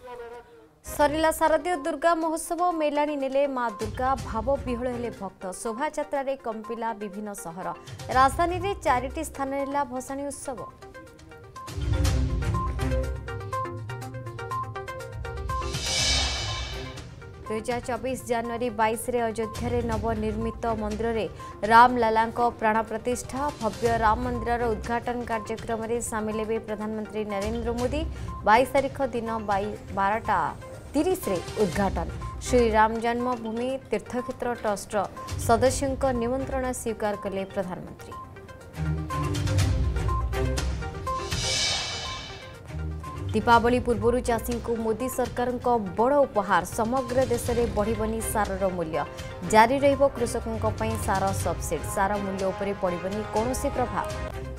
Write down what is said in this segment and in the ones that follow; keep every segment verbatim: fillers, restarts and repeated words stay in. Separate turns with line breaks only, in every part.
सरिला शारदीय दुर्गा महोत्सव मेलाणी नेले माँ दुर्गा भाव विहल हेले भक्त शोभा यात्रा कंपिला विभिन्न सहर राजधानी रे चारिटी स्थान नेला भसाणी उत्सव। दुई हजार चौबीस जनवरी बाईस रे अयोध्या नवनिर्मित मंदिर रे रामलला प्राण प्रतिष्ठा भव्य राम मंदिर उद्घाटन कार्यक्रम में सामिल हेबे प्रधानमंत्री नरेंद्र मोदी। बाईस तारीख दिन बारटा तीस रे उद्घाटन। श्री राम जन्मभूमि तीर्थक्षेत्र ट्रस्ट सदस्यों निमंत्रण स्वीकार कले प्रधानमंत्री। दीपावली पूर्व चाषी को मोदी सरकार को बड़ उपहार समग्र देश में बढ़िबनी सारर मूल्य जारी रहिबो कृषकों पई सार सब्सिडी सार मूल्य उपरे पड़िबनी कौनसी प्रभाव।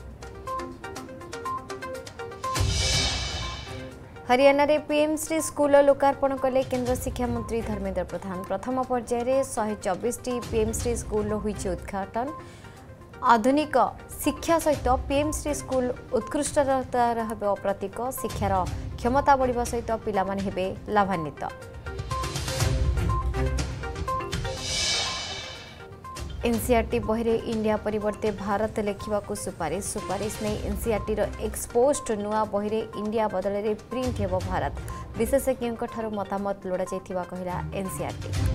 हरियाणा रे पीएम श्री स्कूल लोकार्पण कले केंद्र शिक्षा मंत्री धर्मेंद्र प्रधान। प्रथम पर्यायर एक सौ चौबीस टी पीएम श्री स्कूल होईछि उद्घाटन। आधुनिक शिक्षा सहित पीएम श्री स्कूल उत्कृष्टतार हेबो प्रतीक शिक्षार क्षमता बढ़िबा सहित पिला माने हेबे लाभान्वित। एनसीईआरटी बहिरे इंडिया परिवर्ते भारत लेखिबाकू सुपारिश सुपारिश नहीं एनसीईआरटी रो एक्सपोस्ट नुआ बहिरे इंडिया बदल रे प्रिंट हेबो भारत विशेषज्ञों ठारू मतामत लोड़ा जाइथिबा कहिला एनसीईआरटी।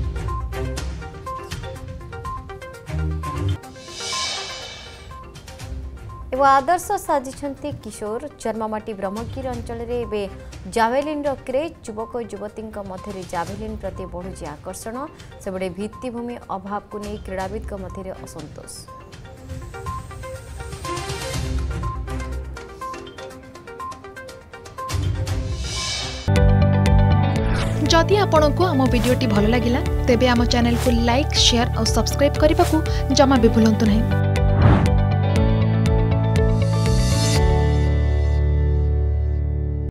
एवं आदर्श साजिछंती किशोर जन्ममाटी ब्रह्मगिरी अंचल रे जाभेलिन रो क्रेज युवक युवती मध्य जाभेलिन प्रति बढ़ुची आकर्षण सेबड़े भित्तिभूमि अभाव को नहीं क्रीड़ाविद मध्य असंतोष।
जदि आपंक आम भिडी भल लगा तेब आम चैनल को लाइक शेयर और सब्सक्राइब करने को जमा भी भूलु नहीं।